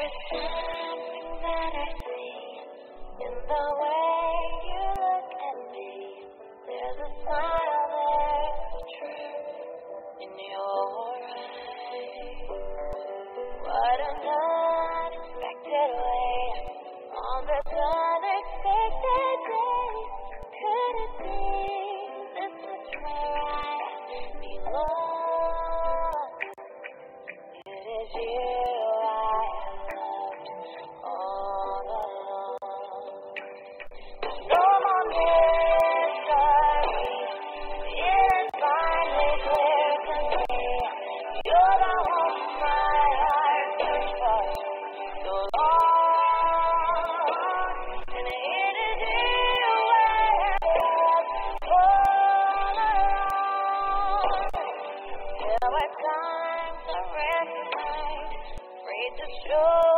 something that I see in the way you look at me. There's a smile, there's a truth in your eyes. What an unexpected way on this unexpected day. Could it be this is where I belong? It is you I loved all along. No more mystery. It is finally clear to me. You're the one my heart searched for so long. And it is you I loved all along. There were times I ran tonight, afraid to show